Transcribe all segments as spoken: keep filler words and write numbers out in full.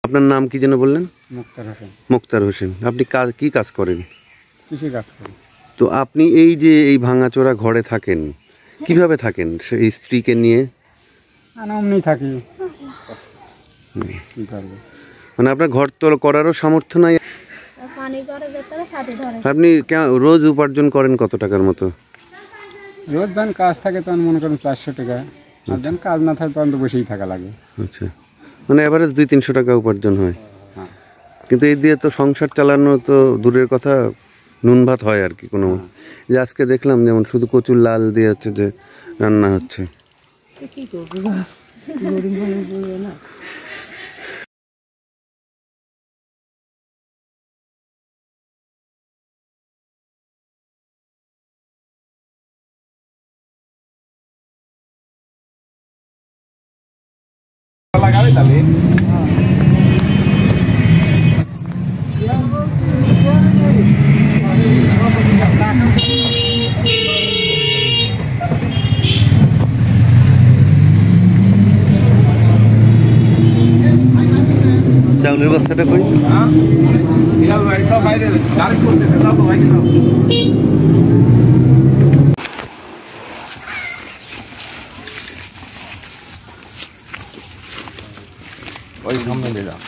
আপনার নাম কি যেন বললেন? মুক্তার হোসেন। মুক্তার হোসেন। আপনি কাজ কি কাজ করেন? কৃষি কাজ করি। তো আপনি এই যে এই ভাঙাচোরা ঘরে থাকেন, কিভাবে থাকেন সেই স্ত্রীকে নিয়ে? অমনি থাকি, কি করবো। মানে আপনার ঘর তো করারও সামর্থ্য নাই। আপনি রোজ উপার্জন করেন কত টাকার মতো? রোজ যখন কাজ থাকে তখন মনে করেন চারশো টাকা, আর যখন কাজ না থাকে তখন তো বসেই থাকা লাগে। আচ্ছা, মানে এভারেজ দুই তিনশো টাকা উপার্জন হয়। হ্যাঁ, কিন্তু এই দিয়ে তো সংসার চালানো তো দূরের কথা, নুন ভাত হয় আর কি কোনো। যে আজকে দেখলাম যেমন শুধু কচুর লাল দিয়ে হচ্ছে যে রান্না হচ্ছে। লাগাবে তাহলে চাউলের বস্তাটা কই? ওই সামনে দিলাম।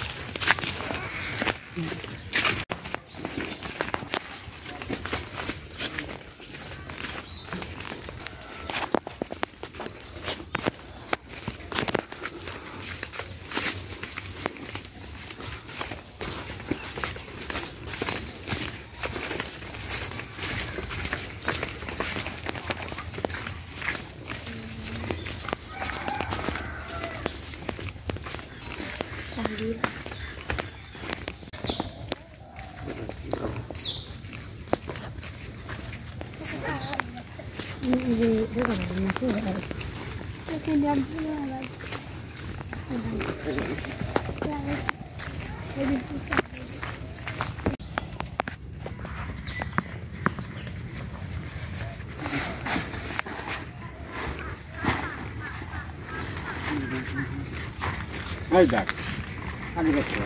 এই দেখ আগে দেখো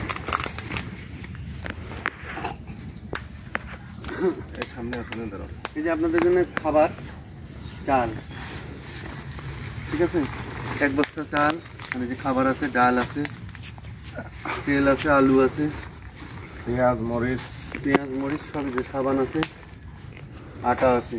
এই সামনে আসলে ধরো, এই যে আপনাদের জন্য খাবার চাল, ঠিক আছে, এক বস্তা চাল, মানে যে খাবার আছে, ডাল আছে, তেল আছে, আলু আছে, পেঁয়াজ মরিচ পেঁয়াজ মরিচ সব, যে সাবান আছে, আটা আছে।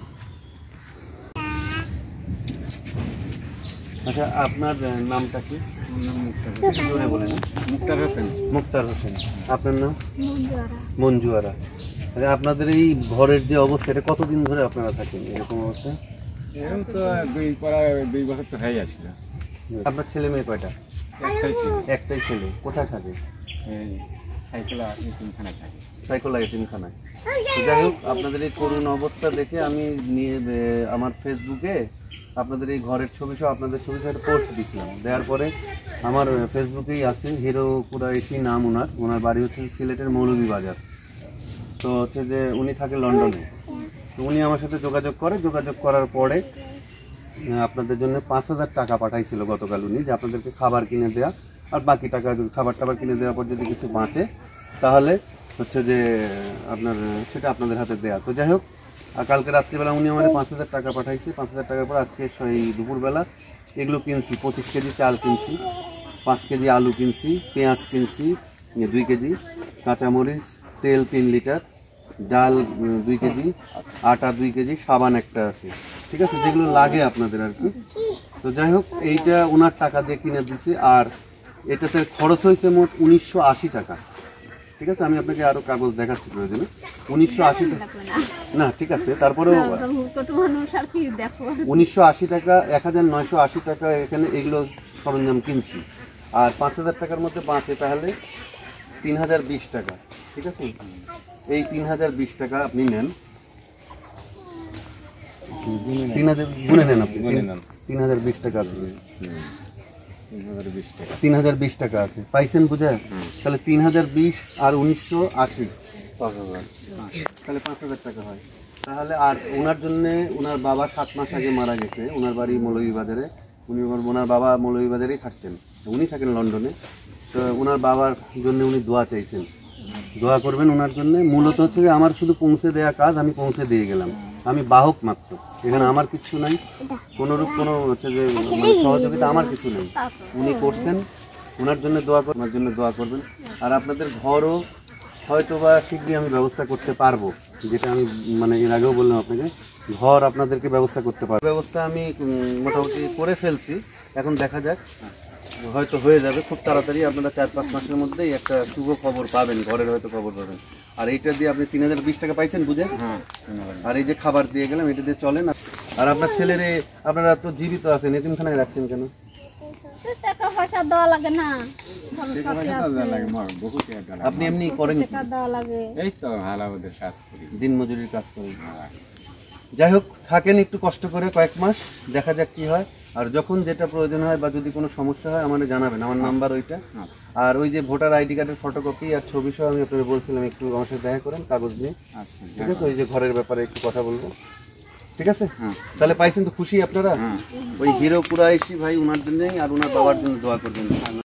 আচ্ছা, আপনার নামটা কি? জোরে বলেন। মুক্তার হোসেন। মুক্তার হোসেন। আপনার নাম? মঞ্জুয়ারা। আচ্ছা, আপনাদের এই ঘরের যে অবস্থা, এটা কতদিন ধরে আপনারা থাকেন এরকম অবস্থা? এরকম তো দুই প্রায় দুই বছর তো হয়ে আসছিল। আপনার ছেলে মেয়ে কয়টা? একটাই ছিল। একটাই ছেলে। কোথায় থাকে? এই সাইকেল তিনখানায় থাকে। সাইকোলাইট তিনখানায়। যাই হোক, আপনাদের এই করুণ অবস্থা দেখে আমি নিয়ে আমার ফেসবুকে আপনাদের এই ঘরের ছবি সহ আপনাদের ছবি সহ একটা পোস্ট দিয়েছিলাম। দেওয়ার পরে আমার ফেসবুকেই আছে হিরো কুরাইশি নাম ওনার, ওনার বাড়ি হচ্ছে সিলেটের মৌলভীবাজার। তো হচ্ছে যে উনি থাকে লন্ডনে। তো উনি আমার সাথে যোগাযোগ করে, যোগাযোগ করার পরে আপনাদের জন্য পাঁচ হাজার টাকা পাঠাইছিল গতকাল উনি, যে আপনাদেরকে খাবার কিনে দেওয়া, আর বাকি টাকা খাবার টাবার কিনে দেওয়ার পর যদি কিছু বাঁচে তাহলে হচ্ছে যে আপনার সেটা আপনাদের হাতে দেয়া। তো যাই হোক, আর কালকে রাত্রিবেলা উনি আমাদের পাঁচ হাজার টাকা পাঠাইছে। পাঁচ হাজার টাকার পর আজকে এই দুপুরবেলা এগুলো কিনছি, পঁচিশ কেজি চাল কিনছি, পাঁচ কেজি আলু কিনছি, পেঁয়াজ কিনছি দুই কেজি, কাঁচামরিচ, তেল তিন লিটার, ডাল দুই কেজি, আটা দুই কেজি, সাবান একটা আছে, ঠিক আছে, যেগুলো লাগে আপনাদের আর কি। তো যাই হোক, এইটা ওনার টাকা দিয়ে কিনে দিছি। আর এটাতে খরচ হয়েছে মোট উনিশশো আশি টাকা, ঠিক আছে। আমি আপনাকে আরো কাগজ দেখাচ্ছি প্রয়োজনে। উনিশশো আশি টাকা না, ঠিক আছে, তারপরেও উনিশশো আশি টাকা, এক হাজার নয়শো আশি টাকা এখানে এগুলো সরঞ্জাম কিনছি। আর পাঁচ হাজার টাকার মধ্যে বাঁচে তাহলে তিন হাজার বিশ টাকা, ঠিক আছে। এই তিন হাজার বিশ টাকা আপনি নেন, তিন হাজার গুনে নেন আপনি, তিন হাজার বিশ টাকা আছে, তিন হাজার বিশ টাকা আছে, পাইছেন বুঝে? তাহলে তিন হাজার বিশ আর উনিশশো আশি, তাহলে পাঁচ হাজার টাকা হয়। তাহলে আর ওনার জন্যে, ওনার বাবা সাত মাস আগে মারা গেছে, ওনার বাড়ি মৌলভীবাজারে, উনি ওনার বাবা মৌলভীবাজারেই থাকতেন, উনি থাকেন লন্ডনে। তো ওনার বাবার জন্য উনি দোয়া চাইছেন, দোয়া করবেন ওনার জন্য। মূলত হচ্ছে যে আমার শুধু পৌঁছে দেওয়া কাজ, আমি পৌঁছে দিয়ে গেলাম, আমি বাহক মাত্র, এখানে আমার কিছু নাই, কোনোরূপ কোনো হচ্ছে যে মানে সহযোগিতা আমার কিছু নেই। উনি করছেন, ওনার জন্য দোয়া করবেন, ওনার জন্য দোয়া করবেন। আর আপনাদের ঘরও হয়তো বা শীঘ্রই আমি ব্যবস্থা করতে পারবো, যেটা আমি মানে এর আগেও বললাম আপনাকে, ঘর আপনাদেরকে ব্যবস্থা করতে পারবো। ব্যবস্থা আমি উম, মোটামুটি করে ফেলছি, এখন দেখা যাক, হয়তো হয়ে যাবে খুব তাড়াতাড়ি। আপনারা চার পাঁচ মাসের মধ্যেই একটা শুভ খবর পাবেন, ঘরের হয়তো খবর পাবেন। আর এইটা দিয়ে আপনি তিন হাজার বিশ টাকা পাইছেন বুঝে, আর এই যে খাবার দিয়ে গেলাম, এটা দিয়ে চলেন। আর আপনার ছেলের আপনারা তো জীবিত আছেন, এতিমখানায় রাখছেন কেন? টাকা পয়সা দেওয়া লাগে না, আপনি এমনি করেন কি? টাকা দেওয়া লাগে। এই তো হালাবাদের কাজ করি, দিন মজুরির কাজ করেন। যাই হোক, থাকেন একটু কষ্ট করে কয়েক মাস, দেখা যাক কি হয়। আর যখন যেটা প্রয়োজন হয় বা যদি কোনো সমস্যা হয় আমাদের জানাবেন, আমার নাম্বার ওইটা। আর ওই যে ভোটার আইডি কার্ডের ফটোকপি আর ছবি সহ আমি আপনাকে বলছিলাম একটু আমার সাথে দেখা করেন কাগজ নিয়ে, ঠিক আছে? ওই যে ঘরের ব্যাপারে একটু কথা বলবো, ঠিক আছে? তাহলে পাইছেন তো, খুশি আপনারা? ওই হিরো কুরাইশি ভাই, ওনার জন্যই আর ওনার বাবার জন্য দোয়া করবেন।